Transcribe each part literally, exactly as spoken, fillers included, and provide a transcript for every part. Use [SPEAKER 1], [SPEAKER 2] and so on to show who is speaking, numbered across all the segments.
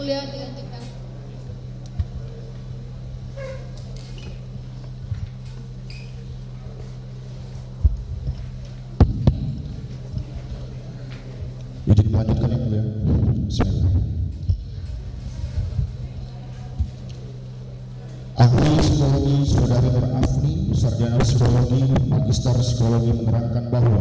[SPEAKER 1] Mulia dilanjutkan.
[SPEAKER 2] Izin melanjutkan yang mulia. Bismillah. Ahli psikologi Saudari Nur Afni, sarjana psikologi, magister psikologi menerangkan bahwa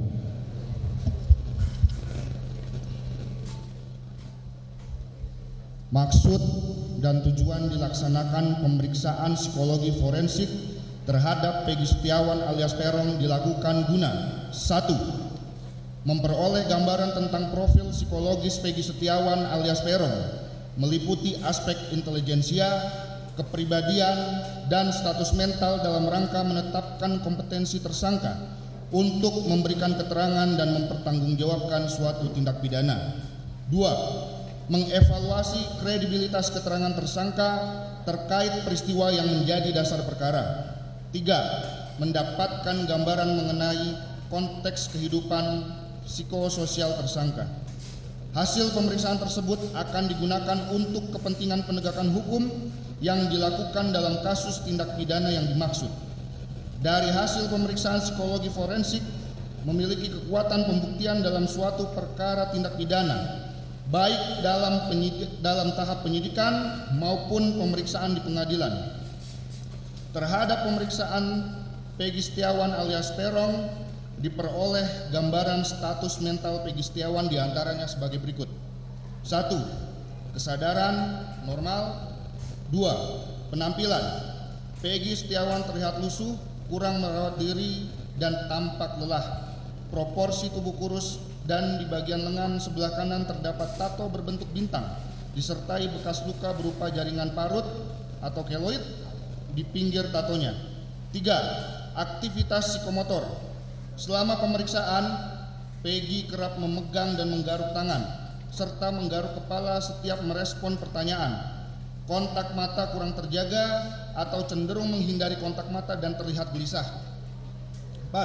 [SPEAKER 2] maksud dan tujuan dilaksanakan pemeriksaan psikologi forensik terhadap Peggy Setiawan alias Peron dilakukan guna satu. Memperoleh gambaran tentang profil psikologis Peggy Setiawan alias Peron meliputi aspek intelijensia, kepribadian, dan status mental dalam rangka menetapkan kompetensi tersangka untuk memberikan keterangan dan mempertanggungjawabkan suatu tindak pidana. Dua. Mengevaluasi kredibilitas keterangan tersangka terkait peristiwa yang menjadi dasar perkara. Tiga. Mendapatkan gambaran mengenai konteks kehidupan psikososial tersangka. Hasil pemeriksaan tersebut akan digunakan untuk kepentingan penegakan hukum yang dilakukan dalam kasus tindak pidana yang dimaksud. Dari hasil pemeriksaan psikologi forensik memiliki kekuatan pembuktian dalam suatu perkara tindak pidana, baik dalam penyidik, dalam tahap penyidikan maupun pemeriksaan di pengadilan. Terhadap pemeriksaan Peggy Setiawan alias Peron diperoleh gambaran status mental Peggy Setiawan diantaranya sebagai berikut. Satu. Kesadaran normal. Dua. Penampilan Peggy Setiawan terlihat lusuh, kurang merawat diri, dan tampak lelah. Proporsi tubuh kurus dan di bagian lengan sebelah kanan terdapat tato berbentuk bintang disertai bekas luka berupa jaringan parut atau keloid di pinggir tatonya. Tiga. Aktivitas psikomotor. Selama pemeriksaan, Peggy kerap memegang dan menggaruk tangan serta menggaruk kepala setiap merespon pertanyaan. Kontak mata kurang terjaga atau cenderung menghindari kontak mata dan terlihat gelisah. Empat.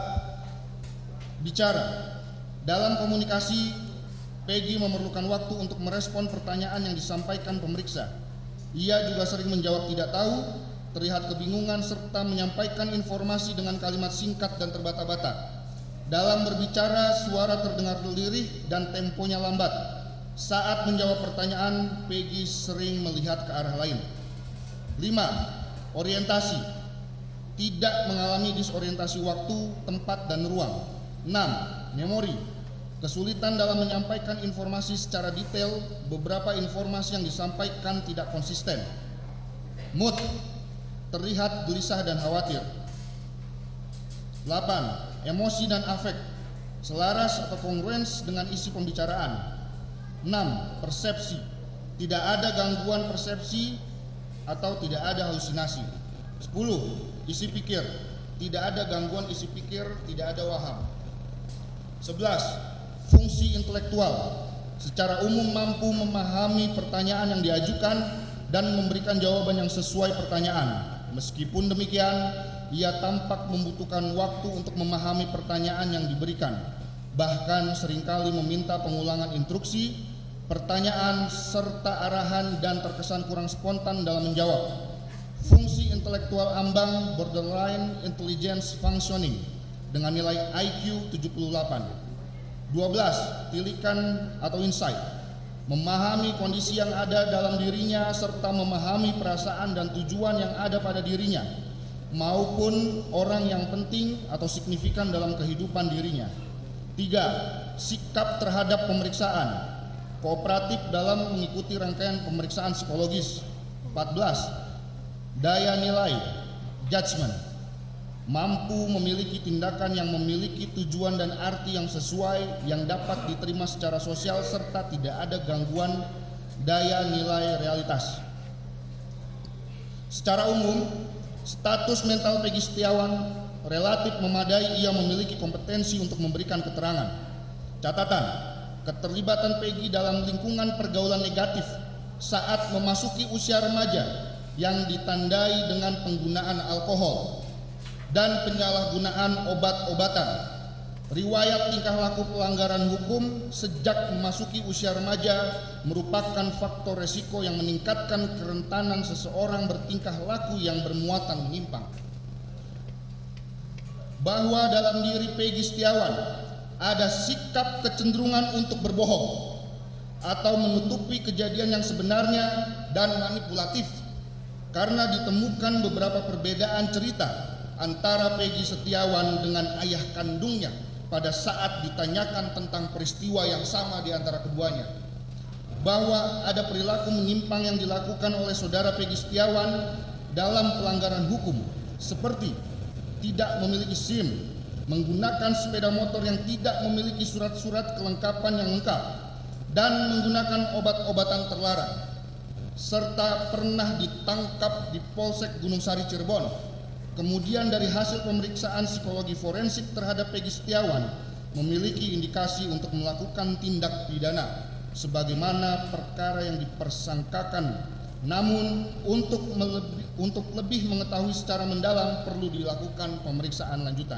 [SPEAKER 2] Bicara. Dalam komunikasi, Peggy memerlukan waktu untuk merespon pertanyaan yang disampaikan pemeriksa. Ia juga sering menjawab tidak tahu, terlihat kebingungan, serta menyampaikan informasi dengan kalimat singkat dan terbata-bata. Dalam berbicara, suara terdengar lirih dan temponya lambat. Saat menjawab pertanyaan, Peggy sering melihat ke arah lain. Lima. Orientasi. Tidak mengalami disorientasi waktu, tempat, dan ruang. Enam. Memori. Kesulitan dalam menyampaikan informasi secara detail, beberapa informasi yang disampaikan tidak konsisten. Mood. Terlihat gelisah dan khawatir. Delapan. Emosi dan afek, selaras atau kongruens dengan isi pembicaraan. Enam. Persepsi. Tidak ada gangguan persepsi atau tidak ada halusinasi. Sepuluh. Isi pikir. Tidak ada gangguan isi pikir, tidak ada waham. Sebelas. Fungsi intelektual. Secara umum mampu memahami pertanyaan yang diajukan dan memberikan jawaban yang sesuai pertanyaan. Meskipun demikian, ia tampak membutuhkan waktu untuk memahami pertanyaan yang diberikan. Bahkan seringkali meminta pengulangan instruksi, pertanyaan, serta arahan dan terkesan kurang spontan dalam menjawab. Fungsi intelektual ambang borderline intelligence functioning dengan nilai I Q tujuh puluh delapan. Dua belas. Tilikan atau insight. Memahami kondisi yang ada dalam dirinya serta memahami perasaan dan tujuan yang ada pada dirinya maupun orang yang penting atau signifikan dalam kehidupan dirinya. Tiga. Sikap terhadap pemeriksaan. Kooperatif dalam mengikuti rangkaian pemeriksaan psikologis. Empat belas. Daya nilai, judgment. Mampu memiliki tindakan yang memiliki tujuan dan arti yang sesuai, yang dapat diterima secara sosial serta tidak ada gangguan daya nilai realitas. Secara umum, status mental Peggy Setiawan relatif memadai. Ia memiliki kompetensi untuk memberikan keterangan. Catatan, keterlibatan Peggy dalam lingkungan pergaulan negatif saat memasuki usia remaja yang ditandai dengan penggunaan alkohol dan penyalahgunaan obat-obatan Riwayat tingkah laku pelanggaran hukum sejak memasuki usia remaja merupakan faktor resiko yang meningkatkan kerentanan seseorang bertingkah laku yang bermuatan menyimpang. Bahwa dalam diri Peggy Setiawan ada sikap kecenderungan untuk berbohong atau menutupi kejadian yang sebenarnya dan manipulatif karena ditemukan beberapa perbedaan cerita antara Peggy Setiawan dengan ayah kandungnya pada saat ditanyakan tentang peristiwa yang sama di antara keduanya. Bahwa ada perilaku menyimpang yang dilakukan oleh saudara Peggy Setiawan dalam pelanggaran hukum seperti tidak memiliki SIM, menggunakan sepeda motor yang tidak memiliki surat-surat kelengkapan yang lengkap, dan menggunakan obat-obatan terlarang, serta pernah ditangkap di Polsek Gunung Sari Cirebon. Kemudian dari hasil pemeriksaan psikologi forensik terhadap Peggy Setiawan memiliki indikasi untuk melakukan tindak pidana sebagaimana perkara yang dipersangkakan. Namun untuk melebih, untuk lebih mengetahui secara mendalam perlu dilakukan pemeriksaan lanjutan.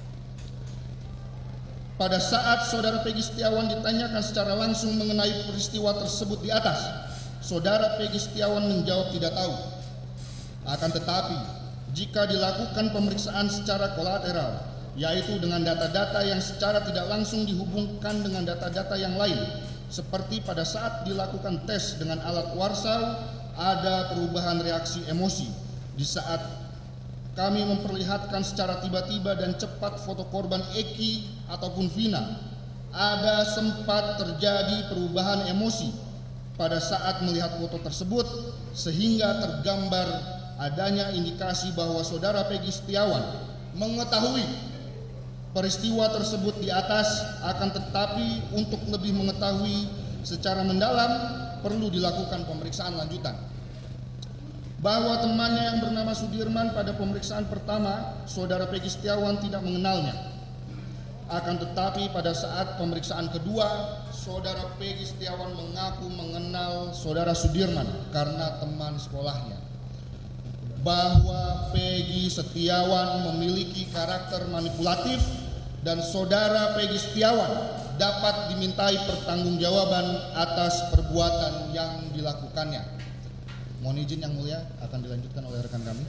[SPEAKER 2] Pada saat saudara Peggy Setiawan ditanyakan secara langsung mengenai peristiwa tersebut di atas, saudara Peggy Setiawan menjawab tidak tahu. Akan tetapi, jika dilakukan pemeriksaan secara kolateral, yaitu dengan data-data yang secara tidak langsung dihubungkan dengan data-data yang lain, seperti pada saat dilakukan tes dengan alat warsau, ada perubahan reaksi emosi. Di saat kami memperlihatkan secara tiba-tiba dan cepat foto korban Eki ataupun Vina, ada sempat terjadi perubahan emosi pada saat melihat foto tersebut, sehingga tergambar adanya indikasi bahwa saudara Peggy Setiawan mengetahui peristiwa tersebut di atas. Akan tetapi untuk lebih mengetahui secara mendalam perlu dilakukan pemeriksaan lanjutan. Bahwa temannya yang bernama Sudirman pada pemeriksaan pertama saudara Peggy Setiawan tidak mengenalnya. Akan tetapi pada saat pemeriksaan kedua saudara Peggy Setiawan mengaku mengenal saudara Sudirman karena teman sekolahnya. Bahwa Peggy Setiawan memiliki karakter manipulatif dan saudara Peggy Setiawan dapat dimintai pertanggungjawaban atas perbuatan yang dilakukannya. Mohon izin yang mulia, akan dilanjutkan oleh rekan kami.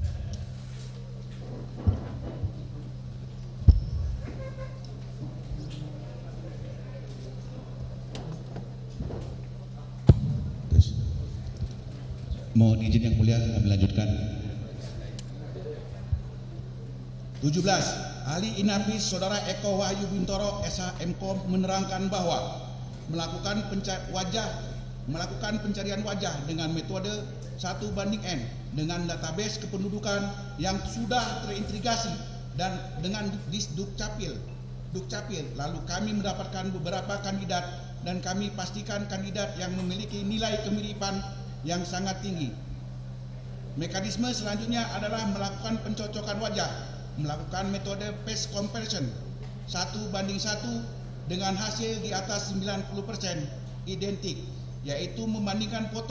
[SPEAKER 1] Mohon izin yang mulia, kami lanjutkan. tujuh belas. Ahli Inafis Saudara Eko Wahyu Bintoro S H M Kom menerangkan bahwa melakukan pencarian wajah melakukan pencarian wajah dengan metode satu banding N dengan database kependudukan yang sudah terintegrasi dan dengan Dukcapil Dukcapil lalu kami mendapatkan beberapa kandidat dan kami pastikan kandidat yang memiliki nilai kemiripan yang sangat tinggi. Mekanisme selanjutnya adalah melakukan pencocokan wajah, melakukan metode face comparison satu banding satu dengan hasil di atas sembilan puluh persen identik, yaitu membandingkan foto